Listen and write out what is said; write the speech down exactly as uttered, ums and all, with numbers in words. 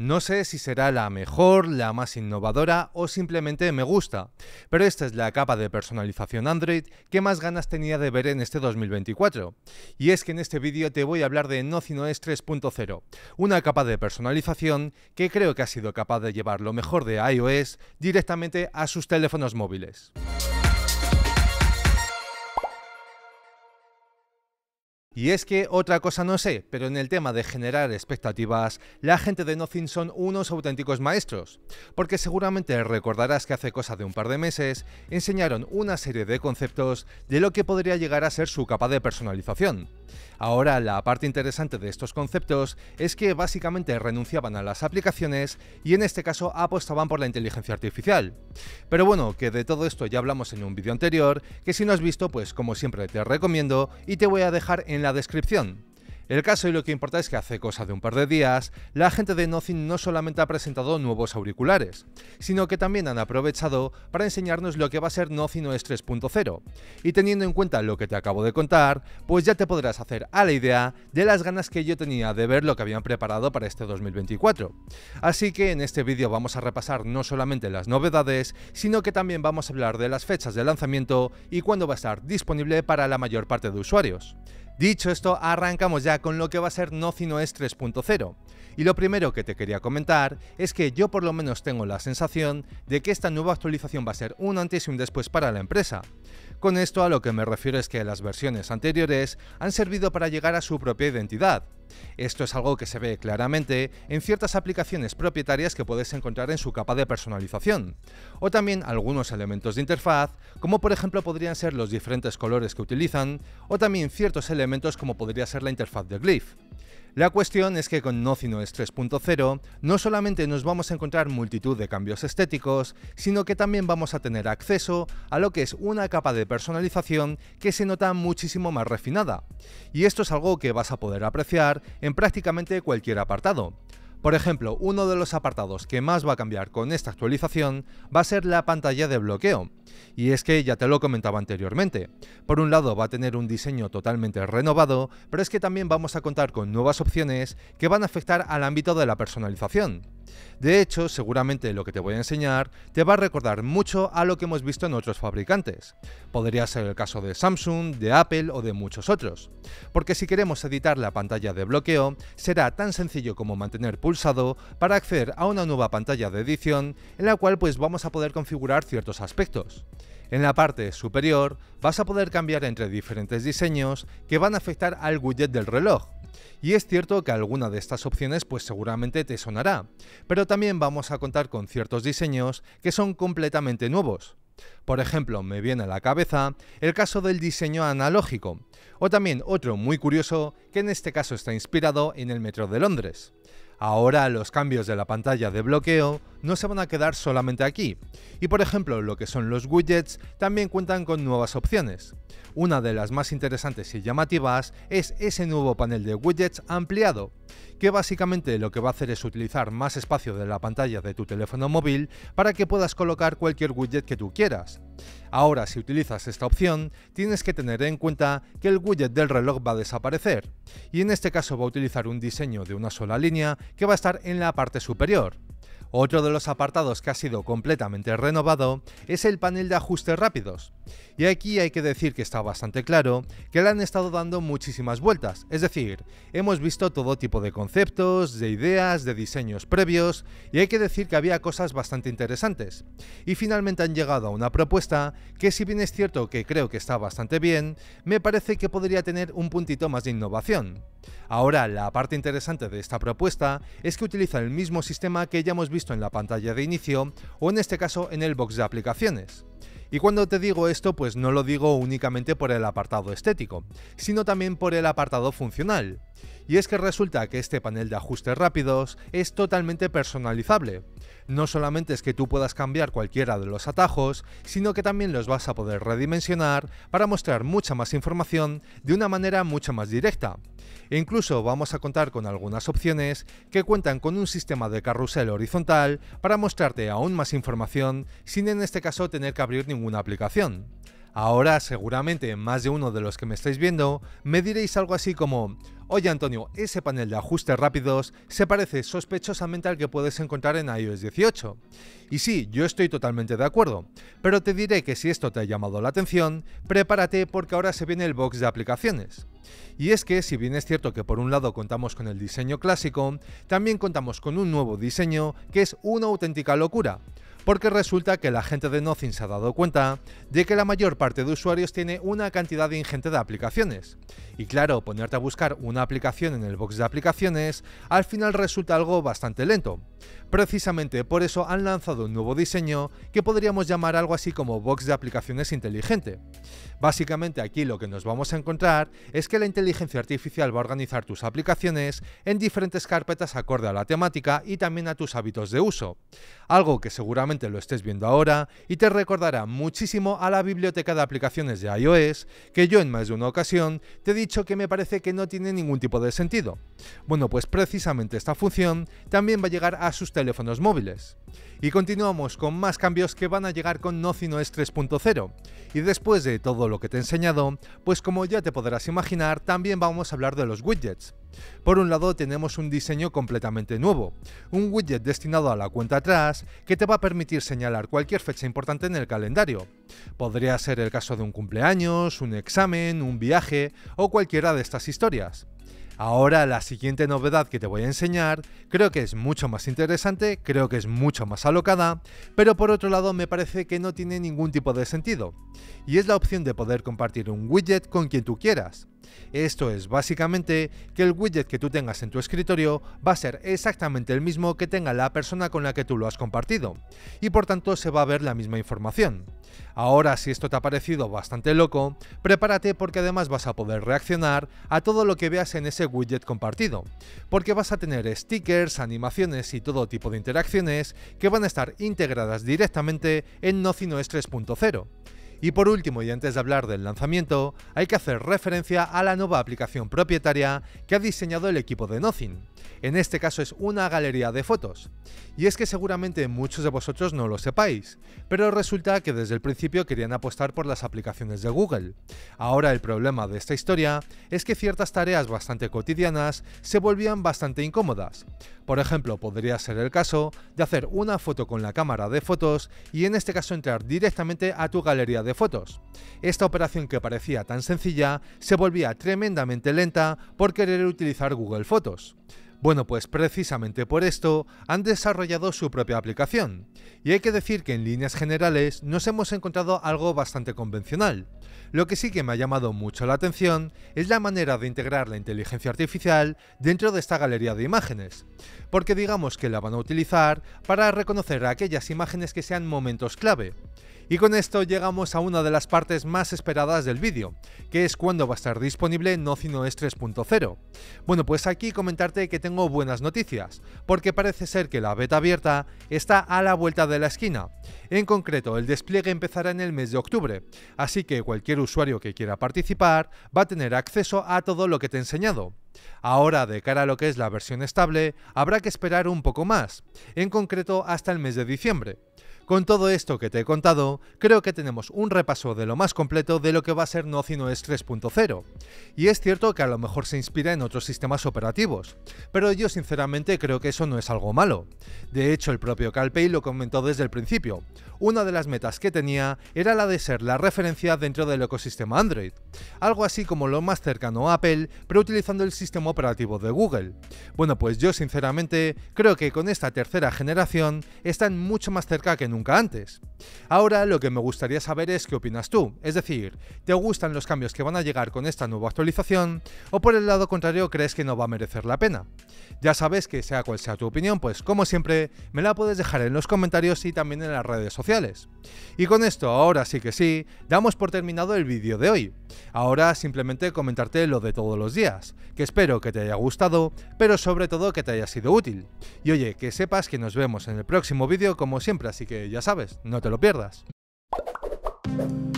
No sé si será la mejor, la más innovadora o simplemente me gusta, pero esta es la capa de personalización Android que más ganas tenía de ver en este dos mil veinticuatro. Y es que en este vídeo te voy a hablar de NothingOS tres punto cero, una capa de personalización que creo que ha sido capaz de llevar lo mejor de iOS directamente a sus teléfonos móviles. Y es que otra cosa no sé, pero en el tema de generar expectativas, la gente de Nothing son unos auténticos maestros, porque seguramente recordarás que hace cosa de un par de meses enseñaron una serie de conceptos de lo que podría llegar a ser su capa de personalización. Ahora la parte interesante de estos conceptos es que básicamente renunciaban a las aplicaciones y en este caso apostaban por la inteligencia artificial. Pero bueno, que de todo esto ya hablamos en un vídeo anterior, que si no has visto pues como siempre te recomiendo y te voy a dejar en la descripción. El caso y lo que importa es que hace cosa de un par de días, la gente de Nothing no solamente ha presentado nuevos auriculares, sino que también han aprovechado para enseñarnos lo que va a ser NothingOS tres punto cero. Y teniendo en cuenta lo que te acabo de contar, pues ya te podrás hacer a la idea de las ganas que yo tenía de ver lo que habían preparado para este dos mil veinticuatro. Así que en este vídeo vamos a repasar no solamente las novedades, sino que también vamos a hablar de las fechas de lanzamiento y cuándo va a estar disponible para la mayor parte de usuarios. Dicho esto, arrancamos ya con lo que va a ser NothingOS tres punto cero. Y lo primero que te quería comentar es que yo por lo menos tengo la sensación de que esta nueva actualización va a ser un antes y un después para la empresa. Con esto a lo que me refiero es que las versiones anteriores han servido para llegar a su propia identidad. Esto es algo que se ve claramente en ciertas aplicaciones propietarias que puedes encontrar en su capa de personalización, o también algunos elementos de interfaz, como por ejemplo podrían ser los diferentes colores que utilizan, o también ciertos elementos como podría ser la interfaz de Glyph. La cuestión es que con NothingOS tres punto cero no solamente nos vamos a encontrar multitud de cambios estéticos, sino que también vamos a tener acceso a lo que es una capa de personalización que se nota muchísimo más refinada. Y esto es algo que vas a poder apreciar en prácticamente cualquier apartado. Por ejemplo, uno de los apartados que más va a cambiar con esta actualización va a ser la pantalla de bloqueo. Y es que ya te lo comentaba anteriormente. Por un lado va a tener un diseño totalmente renovado, pero es que también vamos a contar con nuevas opciones que van a afectar al ámbito de la personalización. De hecho, seguramente lo que te voy a enseñar te va a recordar mucho a lo que hemos visto en otros fabricantes. Podría ser el caso de Samsung, de Apple o de muchos otros. Porque si queremos editar la pantalla de bloqueo, será tan sencillo como mantener pulsado para acceder a una nueva pantalla de edición en la cual pues vamos a poder configurar ciertos aspectos. En la parte superior vas a poder cambiar entre diferentes diseños que van a afectar al widget del reloj. Y es cierto que alguna de estas opciones pues seguramente te sonará, pero también vamos a contar con ciertos diseños que son completamente nuevos. Por ejemplo, me viene a la cabeza el caso del diseño analógico, o también otro muy curioso que en este caso está inspirado en el metro de Londres. Ahora los cambios de la pantalla de bloqueo no se van a quedar solamente aquí, y por ejemplo lo que son los widgets también cuentan con nuevas opciones. Una de las más interesantes y llamativas es ese nuevo panel de widgets ampliado, que básicamente lo que va a hacer es utilizar más espacio de la pantalla de tu teléfono móvil para que puedas colocar cualquier widget que tú quieras. Ahora, si utilizas esta opción, tienes que tener en cuenta que el widget del reloj va a desaparecer, y en este caso va a utilizar un diseño de una sola línea que va a estar en la parte superior. Otro de los apartados que ha sido completamente renovado es el panel de ajustes rápidos. Y aquí hay que decir que está bastante claro que le han estado dando muchísimas vueltas, es decir, hemos visto todo tipo de conceptos, de ideas, de diseños previos, y hay que decir que había cosas bastante interesantes. Y finalmente han llegado a una propuesta que, si bien es cierto que creo que está bastante bien, me parece que podría tener un puntito más de innovación. Ahora, la parte interesante de esta propuesta es que utiliza el mismo sistema que ya hemos visto en la pantalla de inicio, o en este caso en el box de aplicaciones. Y cuando te digo esto, pues no lo digo únicamente por el apartado estético, sino también por el apartado funcional. Y es que resulta que este panel de ajustes rápidos es totalmente personalizable. No solamente es que tú puedas cambiar cualquiera de los atajos, sino que también los vas a poder redimensionar para mostrar mucha más información de una manera mucho más directa. E incluso vamos a contar con algunas opciones que cuentan con un sistema de carrusel horizontal para mostrarte aún más información sin en este caso tener que abrir ninguna aplicación. Ahora seguramente más de uno de los que me estáis viendo me diréis algo así como: oye Antonio, ese panel de ajustes rápidos se parece sospechosamente al que puedes encontrar en i o ese dieciocho. Y sí, yo estoy totalmente de acuerdo, pero te diré que si esto te ha llamado la atención, prepárate porque ahora se viene el box de aplicaciones. Y es que, si bien es cierto que por un lado contamos con el diseño clásico, también contamos con un nuevo diseño que es una auténtica locura. Porque resulta que la gente de Nothing se ha dado cuenta de que la mayor parte de usuarios tiene una cantidad ingente de aplicaciones. Y claro, ponerte a buscar una aplicación en el box de aplicaciones al final resulta algo bastante lento. Precisamente por eso han lanzado un nuevo diseño que podríamos llamar algo así como box de aplicaciones inteligente. Básicamente aquí lo que nos vamos a encontrar es que la inteligencia artificial va a organizar tus aplicaciones en diferentes carpetas acorde a la temática y también a tus hábitos de uso. Algo que seguramente lo estés viendo ahora y te recordará muchísimo a la biblioteca de aplicaciones de iOS, que yo en más de una ocasión te he dicho que me parece que no tiene ningún tipo de sentido. Bueno, pues precisamente esta función también va a llegar a sus teléfonos móviles. Y continuamos con más cambios que van a llegar con Nothing O S tres punto cero. Y después de todo lo que te he enseñado, pues como ya te podrás imaginar, también vamos a hablar de los widgets. Por un lado tenemos un diseño completamente nuevo, un widget destinado a la cuenta atrás que te va a permitir señalar cualquier fecha importante en el calendario. Podría ser el caso de un cumpleaños, un examen, un viaje o cualquiera de estas historias. Ahora la siguiente novedad que te voy a enseñar creo que es mucho más interesante, creo que es mucho más alocada, pero por otro lado me parece que no tiene ningún tipo de sentido, y es la opción de poder compartir un widget con quien tú quieras. Esto es básicamente que el widget que tú tengas en tu escritorio va a ser exactamente el mismo que tenga la persona con la que tú lo has compartido, y por tanto se va a ver la misma información. Ahora, si esto te ha parecido bastante loco, prepárate porque además vas a poder reaccionar a todo lo que veas en ese widget compartido, porque vas a tener stickers, animaciones y todo tipo de interacciones que van a estar integradas directamente en Nothing O S tres punto cero. Y por último, y antes de hablar del lanzamiento, hay que hacer referencia a la nueva aplicación propietaria que ha diseñado el equipo de Nothing. En este caso es una galería de fotos. Y es que seguramente muchos de vosotros no lo sepáis, pero resulta que desde el principio querían apostar por las aplicaciones de Google. Ahora el problema de esta historia es que ciertas tareas bastante cotidianas se volvían bastante incómodas. Por ejemplo, podría ser el caso de hacer una foto con la cámara de fotos y en este caso entrar directamente a tu galería de fotos. Esta operación que parecía tan sencilla se volvía tremendamente lenta por querer utilizar Google Fotos. Bueno, pues precisamente por esto han desarrollado su propia aplicación, y hay que decir que en líneas generales nos hemos encontrado algo bastante convencional. Lo que sí que me ha llamado mucho la atención es la manera de integrar la inteligencia artificial dentro de esta galería de imágenes, porque digamos que la van a utilizar para reconocer aquellas imágenes que sean momentos clave. Y con esto llegamos a una de las partes más esperadas del vídeo, que es cuándo va a estar disponible Nothing O S tres punto cero. Bueno, pues aquí comentarte que tengo buenas noticias, porque parece ser que la beta abierta está a la vuelta de la esquina. En concreto, el despliegue empezará en el mes de octubre, así que cualquier usuario que quiera participar va a tener acceso a todo lo que te he enseñado. Ahora, de cara a lo que es la versión estable, habrá que esperar un poco más, en concreto hasta el mes de diciembre. Con todo esto que te he contado, creo que tenemos un repaso de lo más completo de lo que va a ser Nothing O S tres punto cero. Y es cierto que a lo mejor se inspira en otros sistemas operativos, pero yo sinceramente creo que eso no es algo malo. De hecho, el propio Calpey lo comentó desde el principio. Una de las metas que tenía era la de ser la referencia dentro del ecosistema Android. Algo así como lo más cercano a Apple, pero utilizando el sistema operativo de Google. Bueno, pues yo sinceramente creo que con esta tercera generación están mucho más cerca que nunca antes. Ahora lo que me gustaría saber es qué opinas tú, es decir, ¿te gustan los cambios que van a llegar con esta nueva actualización o por el lado contrario crees que no va a merecer la pena? Ya sabes que sea cual sea tu opinión, pues como siempre me la puedes dejar en los comentarios y también en las redes sociales. Y con esto, ahora sí que sí, damos por terminado el vídeo de hoy. Ahora simplemente comentarte lo de todos los días, que espero que te haya gustado, pero sobre todo que te haya sido útil. Y oye, que sepas que nos vemos en el próximo vídeo como siempre, así que ya sabes, no te lo pierdas.